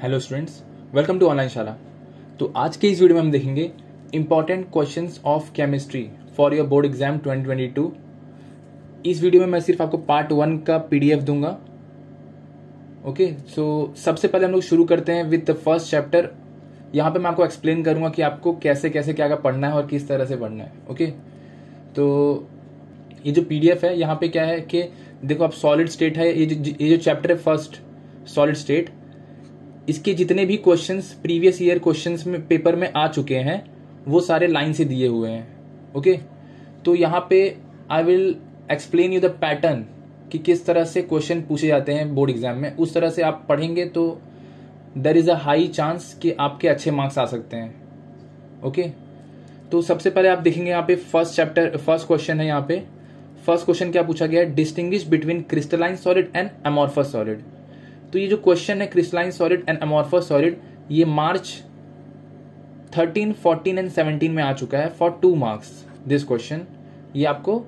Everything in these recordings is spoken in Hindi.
Hello students, welcome to online Shala. तो आज के इस वीडियो में हम देखेंगे important questions of chemistry for your board exam 2022। इस वीडियो में मैं सिर्फ आपको पार्ट 1 का पीडीएफ दूंगा। ओके, सो सबसे पहले हम लोग शुरू करते हैं विद द फर्स्ट चैप्टर। यहाँ पे मैं आपको एक्सप्लेन करूंगा कि आपको कैसे कैसे क्या क्या पढ़ना है और किस तरह से पढ़ना है। ओके, तो ये जो पीडीएफ है यहाँ पे क्या है कि देखो, आप सॉलिड स्टेट है, ये जो चैप्टर है फर्स्ट सॉलिड स्टेट, इसके जितने भी क्वेश्चंस प्रीवियस ईयर क्वेश्चंस में पेपर में आ चुके हैं वो सारे लाइन से दिए हुए हैं। ओके, तो यहाँ पे I will explain you the pattern कि किस तरह से क्वेश्चन पूछे जाते हैं बोर्ड एग्जाम में। उस तरह से आप पढ़ेंगे तो there is a high chance कि आपके अच्छे मार्क्स आ सकते हैं। ओके, तो सबसे पहले आप देखेंगे यहाँ पे फर्स्ट क्वेश्चन है। यहाँ पे फर्स्ट क्वेश्चन क्या पूछा गया है, distinguish between crystalline solid and amorphous solid. तो ये जो क्वेश्चन है crystalline solid and amorphous solid, ये मार्च 13, 14 एंड 17 में आ चुका है फॉर 2 मार्क्स। दिस क्वेश्चन ये आपको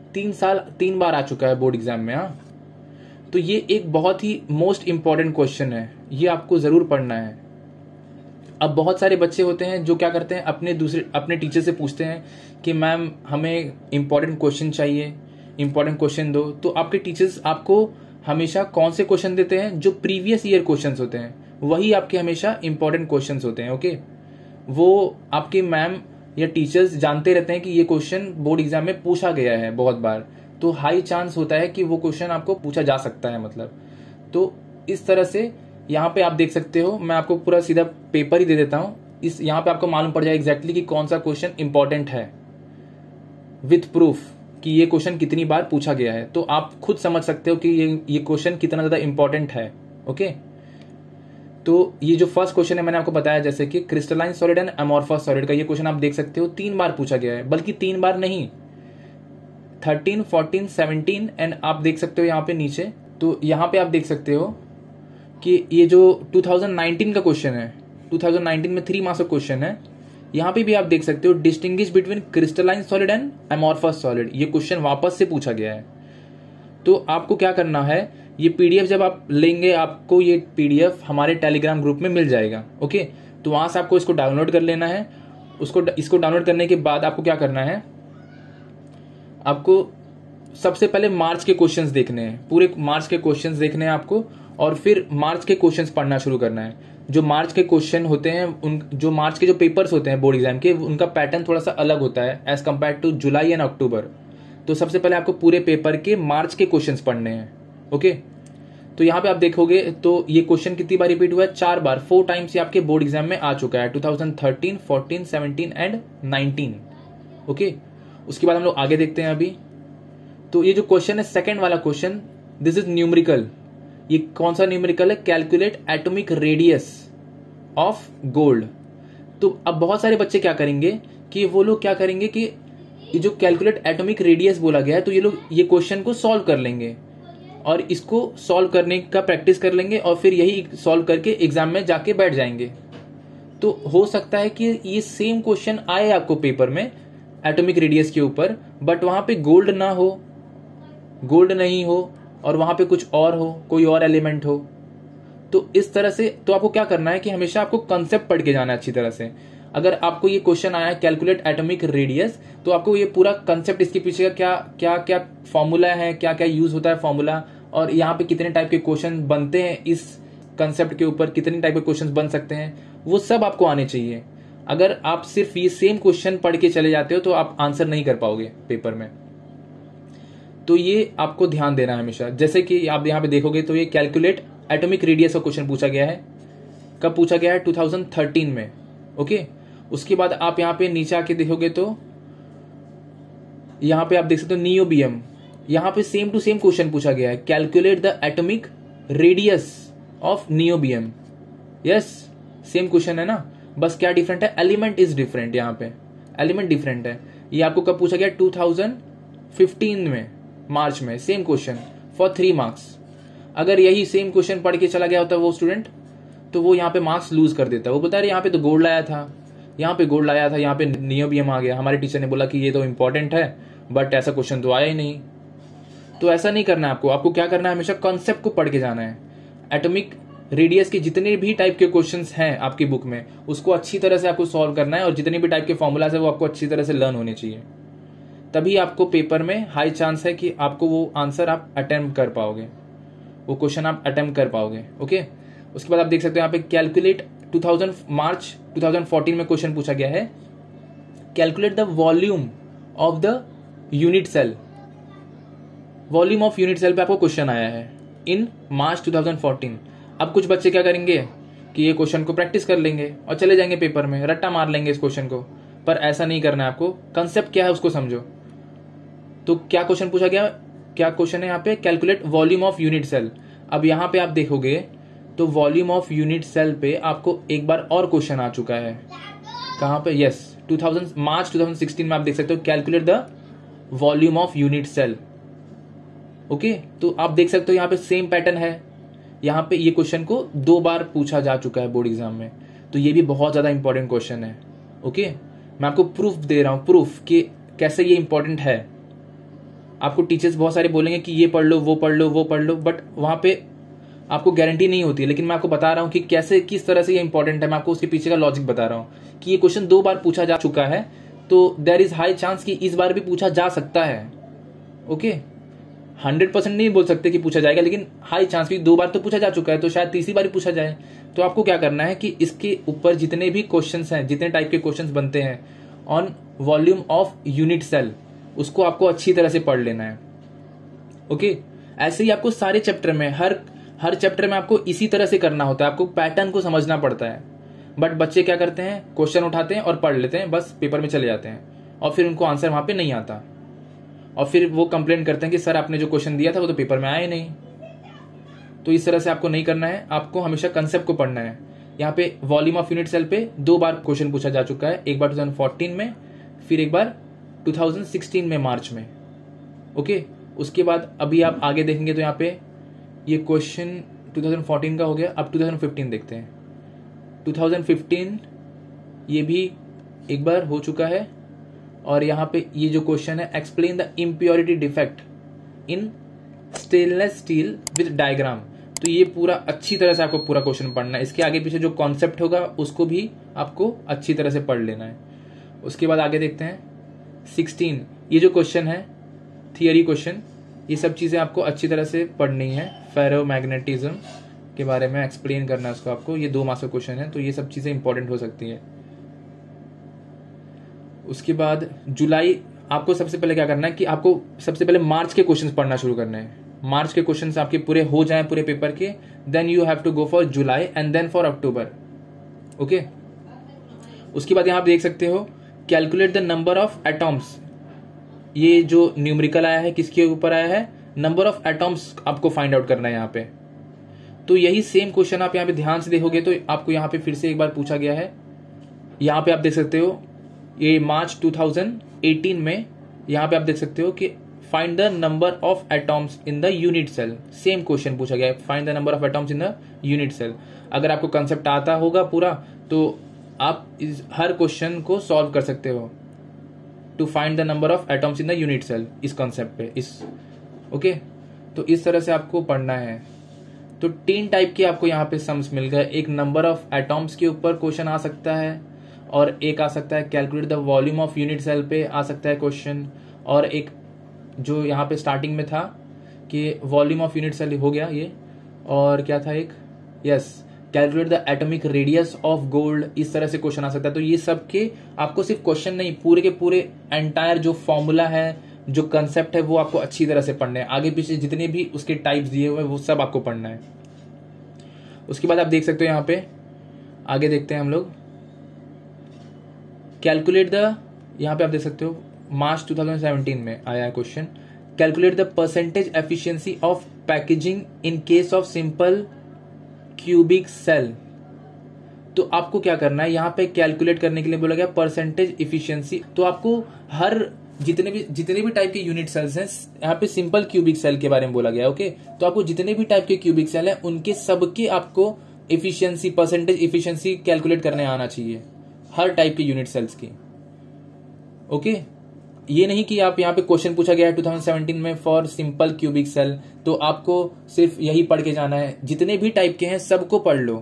3 बार आ चुका है बोर्ड एग्जाम में। हाँ, तो ये एक बहुत ही मोस्ट इंपॉर्टेंट क्वेश्चन है, ये आपको जरूर पढ़ना है। अब बहुत सारे बच्चे होते हैं जो क्या करते हैं, अपने टीचर से पूछते हैं कि मैम हमें इंपॉर्टेंट क्वेश्चन चाहिए, इंपॉर्टेंट क्वेश्चन दो। तो आपके टीचर्स आपको हमेशा कौन से क्वेश्चन देते हैं, जो प्रीवियस ईयर क्वेश्चंस होते हैं वही आपके हमेशा इंपॉर्टेंट क्वेश्चंस होते हैं। ओके, वो आपके मैम या टीचर्स जानते रहते हैं कि ये क्वेश्चन बोर्ड एग्जाम में पूछा गया है बहुत बार, तो हाई चांस होता है कि वो क्वेश्चन आपको पूछा जा सकता है। मतलब तो इस तरह से यहाँ पे आप देख सकते हो, मैं आपको पूरा सीधा पेपर ही दे देता हूँ। इस यहाँ पे आपको मालूम पड़ जाए एग्जैक्टली कि कौन सा क्वेश्चन इंपॉर्टेंट है विथ प्रूफ कि ये क्वेश्चन कितनी बार पूछा गया है। तो आप खुद समझ सकते हो कि ये क्वेश्चन कितना ज्यादा इंपॉर्टेंट है। ओके, तो ये जो फर्स्ट क्वेश्चन है मैंने आपको बताया जैसे कि crystalline solid and amorphous solid का ये क्वेश्चन आप देख सकते हो 3 बार पूछा गया है, बल्कि 3 बार नहीं, 13, 14, 17 एंड आप देख सकते हो यहाँ पे नीचे। तो यहाँ पे आप देख सकते हो कि ये जो 2019 का क्वेश्चन है, 2019 में 3 मार्क्स का क्वेश्चन है। यहाँ पे भी आप देख सकते हो distinguish between crystalline solid and amorphous solid, ये क्वेश्चन वापस से पूछा गया है। तो आपको क्या करना है, ये पीडीएफ जब आप लेंगे, आपको ये पीडीएफ हमारे टेलीग्राम ग्रुप में मिल जाएगा। ओके, तो वहां से आपको इसको डाउनलोड कर लेना है। इसको डाउनलोड करने के बाद आपको क्या करना है, आपको सबसे पहले मार्च के क्वेश्चंस देखने हैं, पूरे मार्च के क्वेश्चंस देखने हैं आपको, और फिर मार्च के क्वेश्चंस पढ़ना शुरू करना है। जो मार्च के क्वेश्चन होते हैं, जो मार्च के जो पेपर्स होते हैं बोर्ड एग्जाम के, उनका पैटर्न थोड़ा सा अलग होता है as compare to July and October. तो सबसे पहले आपको पूरे पेपर के मार्च के क्वेश्चंस पढ़ने हैं। ओके, तो यहाँ पे आप देखोगे तो ये क्वेश्चन कितनी बार रिपीट हुआ है, 4 बार, 4 टाइम्स ये आपके बोर्ड एग्जाम में आ चुका है, 2013, 14, 17 एंड 19। ओके, उसके बाद हम लोग आगे देखते हैं अभी। तो ये जो क्वेश्चन है सेकेंड वाला क्वेश्चन, दिस इज न्यूमेरिकल। ये कौन सा न्यूमेरिकल है, calculate atomic radius of gold. तो अब बहुत सारे बच्चे क्या करेंगे कि वो लोग क्या करेंगे कि ये जो कैलकुलेट एटॉमिक रेडियस बोला गया है, तो ये लोग ये क्वेश्चन को सॉल्व कर लेंगे और इसको सॉल्व करने का प्रैक्टिस कर लेंगे और फिर यही सॉल्व करके एग्जाम में जाके बैठ जाएंगे। तो हो सकता है कि ये सेम क्वेश्चन आए आपको पेपर में एटॉमिक रेडियस के ऊपर, बट वहां पे गोल्ड ना हो, गोल्ड नहीं हो, और वहां पे कुछ और हो, कोई और एलिमेंट हो। तो इस तरह से तो आपको क्या करना है कि हमेशा आपको कंसेप्ट पढ़ के जाना है अच्छी तरह से। अगर आपको ये क्वेश्चन आया है कैलकुलेट एटॉमिक रेडियस, तो आपको ये पूरा कंसेप्ट, इसके पीछे का क्या क्या फॉर्मूला है, क्या क्या यूज होता है फॉर्मूला, और यहाँ पे कितने टाइप के क्वेश्चन बनते हैं, इस कंसेप्ट के ऊपर कितने टाइप के क्वेश्चन बन सकते हैं, वो सब आपको आने चाहिए। अगर आप सिर्फ ये सेम क्वेश्चन पढ़ के चले जाते हो तो आप आंसर नहीं कर पाओगे पेपर में। तो ये आपको ध्यान देना है हमेशा। जैसे कि आप यहाँ पे देखोगे तो ये कैलकुलेट एटॉमिक रेडियस का क्वेश्चन पूछा गया है, कब पूछा गया है, 2013 में। ओके, उसके बाद आप यहाँ पे नीचे आके देखोगे तो यहाँ पे आप देख सकते हो नियोबियम, यहाँ पे सेम टू सेम क्वेश्चन पूछा गया है, calculate the atomic radius of niobium. Yes, same question है ना, बस क्या डिफरेंट है, एलिमेंट इज डिफरेंट, यहाँ पे एलिमेंट डिफरेंट है। ये आपको कब पूछा गया, 2015 में मार्च में, सेम क्वेश्चन फॉर 3 मार्क्स। अगर यही सेम क्वेश्चन पढ़ के चला गया होता वो स्टूडेंट, तो वो यहाँ पे मार्क्स लूज कर देता है। वो बता रहे यहाँ पे तो गोल्ड लाया था, यहाँ पे गोल्ड लाया था, यहाँ पे नियोबियम आ गया, हमारे टीचर ने बोला कि ये तो इंपॉर्टेंट है, बट ऐसा क्वेश्चन तो आया ही नहीं। तो ऐसा नहीं करना है आपको क्या करना है, हमेशा कॉन्सेप्ट को पढ़ के जाना है। एटॉमिक रेडियस के जितने भी टाइप के क्वेश्चंस हैं आपकी बुक में उसको अच्छी तरह से आपको सॉल्व करना है और जितने भी टाइप के फॉर्मूलाज है वो आपको अच्छी तरह से लर्न होने चाहिए, तभी आपको पेपर में हाई चांस है कि आपको वो आंसर आप अटेम्प्ट कर पाओगे, वो क्वेश्चन आप अटेम्प्ट कर पाओगे। ओके, उसके बाद आप देख सकते हो यहाँ पे कैलकुलेट मार्च 2014 में क्वेश्चन पूछा गया है, calculate the volume of the unit cell. Volume of unit cell पे आपको क्वेश्चन आया है इन मार्च 2014। अब कुछ बच्चे क्या करेंगे कि ये क्वेश्चन को प्रैक्टिस कर लेंगे और चले जाएंगे पेपर में, रट्टा मार लेंगे इस क्वेश्चन को, पर ऐसा नहीं करना है आपको। कंसेप्ट क्या है उसको समझो। तो क्या क्वेश्चन पूछा गया, क्या क्वेश्चन है यहाँ पे, calculate volume of unit cell. अब यहाँ पे आप देखोगे तो वॉल्यूम ऑफ यूनिट सेल पे आपको एक बार और क्वेश्चन आ चुका है, कहां पे, यस, मार्च 2016 में आप देख सकते हो, calculate the volume of unit cell. Okay, तो आप देख सकते हो यहाँ पे सेम पैटर्न है, यहाँ पे ये क्वेश्चन को 2 बार पूछा जा चुका है बोर्ड एग्जाम में, तो ये भी बहुत ज्यादा इंपॉर्टेंट क्वेश्चन है। ओके, मैं आपको प्रूफ दे रहा हूं, प्रूफ कि कैसे ये इंपॉर्टेंट है। आपको टीचर्स बहुत सारे बोलेंगे कि ये पढ़ लो, वो पढ़ लो, वो पढ़ लो, बट वहां पे आपको गारंटी नहीं होती, लेकिन मैं आपको बता रहा हूं कि कैसे, किस तरह से ये इंपॉर्टेंट है। मैं आपको उसके पीछे का लॉजिक बता रहा हूं कि ये क्वेश्चन 2 बार पूछा जा चुका है, तो देयर इज हाई चांस कि इस बार भी पूछा जा सकता है। ओके, 100% नहीं बोल सकते कि पूछा जाएगा, लेकिन हाई चांस भी 2 बार तो पूछा जा चुका है, तो शायद तीसरी बार पूछा जाए। तो आपको क्या करना है कि इसके ऊपर जितने भी क्वेश्चंस हैं, जितने टाइप के क्वेश्चंस बनते हैं on volume of unit cell, उसको आपको अच्छी तरह से पढ़ लेना है। ओके, ऐसे ही आपको सारे चैप्टर में, हर चैप्टर में आपको इसी तरह से करना होता है, आपको पैटर्न को समझना पड़ता है। बट बच्चे क्या करते हैं, क्वेश्चन उठाते हैं और पढ़ लेते हैं, बस पेपर में चले जाते हैं, और फिर उनको आंसर वहां पे नहीं आता, और फिर वो कंप्लेन करते हैं कि सर आपने जो क्वेश्चन दिया था वो तो पेपर में आया ही नहीं। तो इस तरह से आपको नहीं करना है, आपको हमेशा कंसेप्ट को पढ़ना है। यहाँ पे वॉल्यूम ऑफ यूनिट सेल पे 2 बार क्वेश्चन पूछा जा चुका है, एक बार 2014 में, फिर एक बार 2016 में मार्च में। ओके, उसके बाद अभी आप आगे देखेंगे तो यहाँ पे ये क्वेश्चन 2014 का हो गया। अब 2015 देखते हैं। 2015 ये भी एक बार हो चुका है, और यहाँ पे ये जो क्वेश्चन है, explain the impurity defect in stainless steel with diagram. तो ये पूरा अच्छी तरह से आपको पूरा क्वेश्चन पढ़ना है, इसके आगे पीछे जो कॉन्सेप्ट होगा उसको भी आपको अच्छी तरह से पढ़ लेना है। उसके बाद आगे देखते हैं 16, ये जो क्वेश्चन है थियरी क्वेश्चन, ये सब चीजें आपको अच्छी तरह से पढ़नी है। फेरोमैग्नेटिज्म के बारे में एक्सप्लेन करना है उसको आपको, ये 2 मार्क्स का क्वेश्चन है, तो ये सब चीजें इंपॉर्टेंट हो सकती है। उसके बाद जुलाई, आपको सबसे पहले क्या करना है कि आपको सबसे पहले मार्च के क्वेश्चंस पढ़ना शुरू करने हैं। मार्च के क्वेश्चंस आपके पूरे हो जाएं पूरे पेपर के, then you have to go for July and then for October. Okay, उसके बाद यहां आप देख सकते हो calculate the number of atoms. ये जो न्यूमेरिकल आया है किसके ऊपर आया है, नंबर ऑफ एटॉम्स आपको फाइंड आउट करना है यहाँ पे। तो यही सेम क्वेश्चन आप यहाँ पे ध्यान से देखोगे तो आपको यहाँ पे फिर से एक बार पूछा गया है। यहाँ पे आप देख सकते हो ये मार्च 2018 में, यहाँ पे आप देख सकते हो कि find the number of atoms in the unit cell. Same question पूछा गया है, find the number of atoms in the unit cell. अगर आपको कंसेप्ट आता होगा पूरा तो आप हर क्वेश्चन को सॉल्व कर सकते हो, to find the number of atoms in the unit cell, इस कॉन्सेप्ट पे, इस ओके। तो इस तरह से आपको पढ़ना है। तो 3 टाइप के आपको यहाँ पे सम्स मिल गए। एक नंबर ऑफ एटॉम्स के ऊपर क्वेश्चन आ सकता है, और एक आ सकता है calculate the volume of unit cell पे आ सकता है क्वेश्चन, और एक जो यहाँ पे स्टार्टिंग में था कि वॉल्यूम ऑफ यूनिट सेल हो गया ये, और क्या था एक, yes, calculate the atomic radius of gold, इस तरह से क्वेश्चन आ सकता है। तो ये सब के आपको सिर्फ क्वेश्चन नहीं, पूरे के पूरे एंटायर जो फॉर्मूला है, जो कंसेप्ट है, वो आपको अच्छी तरह से पढ़ना है। आगे पीछे जितने भी उसके टाइप्स दिए हुए हैं वो सब आपको पढ़ना है। उसके बाद आप देख सकते हो यहाँ पे आगे देखते हैं हम लोग, कैलकुलेट द, यहाँ पे आप देख सकते हो मार्च 2017 में आया है question, calculate the percentage efficiency of packaging in case of simple cubic cell. तो आपको क्या करना है, यहाँ पे कैलकुलेट करने के लिए बोला गया परसेंटेज इफिशियंसी। तो आपको हर जितने भी टाइप के यूनिट सेल्स हैं, यहाँ पे सिंपल क्यूबिक सेल के बारे में बोला गया, ओके। तो आपको जितने भी टाइप के क्यूबिक सेल हैं उनके सबके आपको इफिशियंसी, परसेंटेज इफिशियंसी कैलकुलेट करने आना चाहिए, हर टाइप के यूनिट सेल्स की, ओके। ये नहीं कि आप यहाँ पे क्वेश्चन पूछा गया है 2017 में फॉर सिंपल क्यूबिक सेल, तो आपको सिर्फ यही पढ़ के जाना है। जितने भी टाइप के हैं सबको पढ़ लो,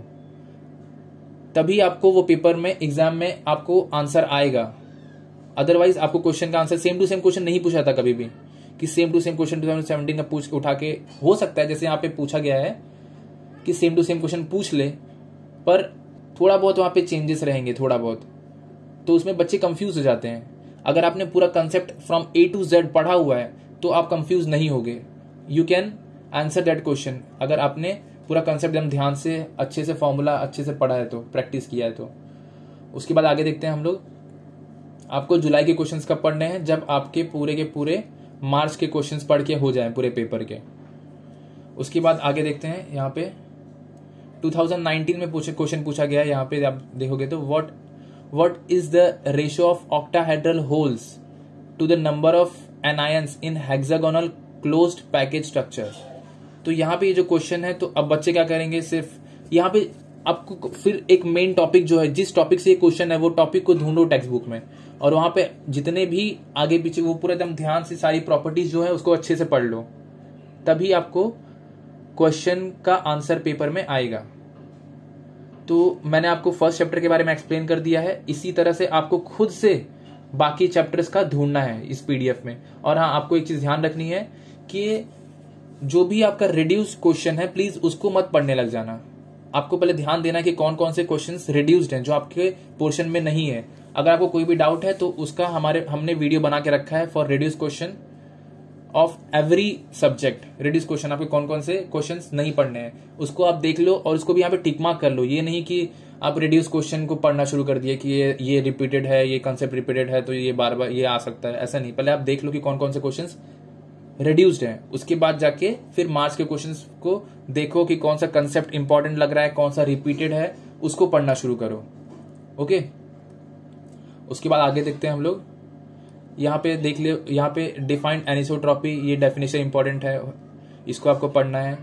तभी आपको वो पेपर में एग्जाम में आपको आंसर आएगा। अदरवाइज आपको क्वेश्चन का answer same to same question नहीं पूछा था कभी भी, कि सेम टू सेम क्वेश्चन 2017 का पूछ उठा के, हो सकता है जैसे यहाँ पे पूछा गया है कि सेम टू सेम क्वेश्चन पूछ ले, पर थोड़ा बहुत वहां पे चेंजेस रहेंगे, थोड़ा बहुत, तो उसमें बच्चे कंफ्यूज हो जाते हैं। अगर आपने पूरा concept from A to Z पढ़ा हुआ है तो आप कंफ्यूज नहीं होगे। You can answer that question अगर आपने पूरा कंसेप्ट एकदम ध्यान से, अच्छे से, फॉर्मूला अच्छे से पढ़ा है, तो प्रैक्टिस किया है तो। उसके बाद आगे देखते हैं हम लोग। आपको जुलाई के क्वेश्चंस कब पढ़ने हैं? जब आपके पूरे के पूरे मार्च के क्वेश्चंस पढ़ के हो जाएं पूरे पेपर के। उसके बाद आगे देखते हैं। यहाँ पे 2019 में क्वेश्चन पूछा गया है। यहाँ पे आप देखोगे तो what is the ratio of octahedral holes to the number of anions in hexagonal closed package structure? तो यहाँ पे ये जो क्वेश्चन है, तो अब बच्चे क्या करेंगे, सिर्फ यहाँ पे आपको फिर एक मेन टॉपिक जो है, जिस टॉपिक से ये क्वेश्चन है वो टॉपिक को ढूंढो टेक्स्ट बुक में, और वहां पे जितने भी आगे पीछे वो पूरा एकदम ध्यान से सारी प्रॉपर्टीज जो है उसको अच्छे से पढ़ लो, तभी आपको क्वेश्चन का आंसर पेपर में आएगा। तो मैंने आपको फर्स्ट चैप्टर के बारे में एक्सप्लेन कर दिया है। इसी तरह से आपको खुद से बाकी चैप्टर्स का ढूंढना है इस पीडीएफ में। और हाँ, आपको एक चीज ध्यान रखनी है कि जो भी आपका रिड्यूस क्वेश्चन है, प्लीज उसको मत पढ़ने लग जाना। आपको पहले ध्यान देना कि कौन कौन से क्वेश्चंस रिड्यूस्ड हैं जो आपके पोर्शन में नहीं है। अगर आपको कोई भी डाउट है तो उसका हमने वीडियो बना के रखा है for reduce question of every subject. Reduce question आपके कौन कौन से क्वेश्चंस नहीं पढ़ने हैं उसको आप देख लो, और उसको भी यहाँ पे टिक मार्क कर लो। ये नहीं कि आप रिड्यूस क्वेश्चन को पढ़ना शुरू कर दिए कि ये रिपीटेड है, ये कंसेप्ट रिपीटेड है तो ये बार बार ये आ सकता है, ऐसा नहीं। पहले आप देख लो कि कौन कौन से क्वेश्चंस रिड्यूस्ड हैं, उसके बाद जाके फिर मार्क्स के क्वेश्चंस को देखो कि कौन सा कंसेप्ट इंपॉर्टेंट लग रहा है, कौन सा रिपीटेड है, उसको पढ़ना शुरू करो। ओके, उसके बाद आगे देखते हैं हम लोग। यहाँ पे देख ले, यहाँ पे डिफाइंड एनिसोट्रॉपी, ये डेफिनेशन इंपॉर्टेंट है, इसको आपको पढ़ना है।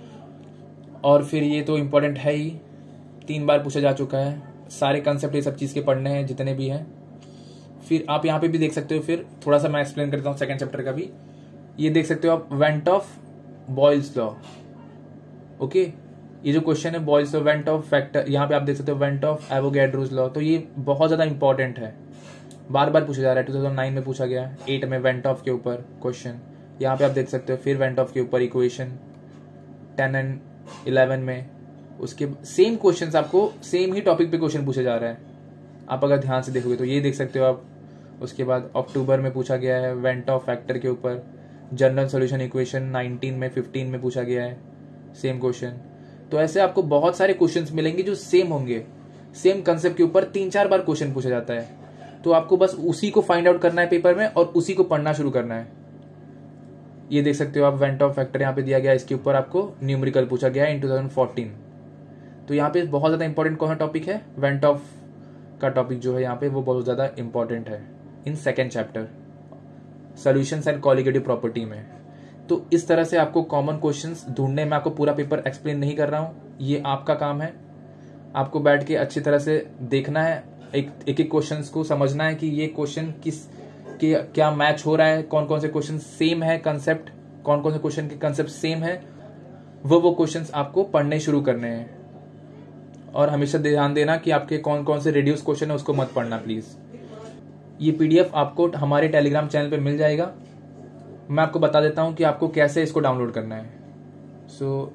और फिर ये तो इंपॉर्टेंट है ही, 3 बार पूछा जा चुका है। सारे कंसेप्ट ये सब चीज के पढ़ने हैं जितने भी हैं। फिर आप यहाँ पे भी देख सकते हो, फिर थोड़ा सा मैं एक्सप्लेन करता हूँ सेकंड चैप्टर का भी। ये देख सकते हो आप, van't Hoff Boyle's law. Okay, ये जो क्वेश्चन है Boyle's law, van't Hoff factor, यहाँ पे आप देख सकते हो वेंट ऑफ एवोगैड्रोस लॉ। तो ये बहुत ज्यादा इंपॉर्टेंट है, बार बार पूछा जा रहा है। 2009 में पूछा गया, 8 में वेंट ऑफ के ऊपर क्वेश्चन। यहाँ पे आप देख सकते हो फिर वेंट ऑफ के ऊपर इक्वेशन 10 एंड 11 में। उसके सेम क्वेश्चंस आपको सेम ही टॉपिक पे क्वेश्चन पूछा जा रहा है, आप अगर ध्यान से देखोगे तो ये देख सकते हो आप। उसके बाद अक्टूबर में पूछा गया है वेंट ऑफ फैक्टर के ऊपर, जनरल सॉल्यूशन इक्वेशन 19 में 15 में पूछा गया है सेम क्वेश्चन। तो ऐसे आपको बहुत सारे क्वेश्चंस मिलेंगे जो सेम होंगे, सेम कंसेप्ट के ऊपर 3-4 बार क्वेश्चन पूछा जाता है। तो आपको बस उसी को फाइंड आउट करना है पेपर में और उसी को पढ़ना शुरू करना है। ये देख सकते हो आप, वेंट ऑफ फैक्टर यहाँ पे दिया गया है, इसके ऊपर आपको न्यूमेरिकल पूछा गया है इन 2014। तो यहाँ पे बहुत ज्यादा इंपॉर्टेंट कौन सा टॉपिक है, वेंट ऑफ का टॉपिक जो है यहाँ पे वो बहुत ज्यादा इंपॉर्टेंट है in second chapter solutions and colligative property में। तो इस तरह से आपको कॉमन क्वेश्चंस ढूंढने में, आपको पूरा पेपर एक्सप्लेन नहीं कर रहा हूँ, ये आपका काम है। आपको बैठ के अच्छी तरह से देखना है, एक एक क्वेश्चंस को समझना है कि ये क्वेश्चन किस के क्या मैच हो रहा है, कौन कौन से क्वेश्चन सेम है कंसेप्ट, कौन कौन से क्वेश्चन के कंसेप्ट सेम है, वो क्वेश्चंस आपको पढ़ने शुरू करने हैं। और हमेशा ध्यान देना कि आपके कौन कौन से रिड्यूस क्वेश्चन है उसको मत पढ़ना प्लीज। ये पीडीएफ आपको हमारे टेलीग्राम चैनल पे मिल जाएगा। मैं आपको बता देता हूँ कि आपको कैसे इसको डाउनलोड करना है। सो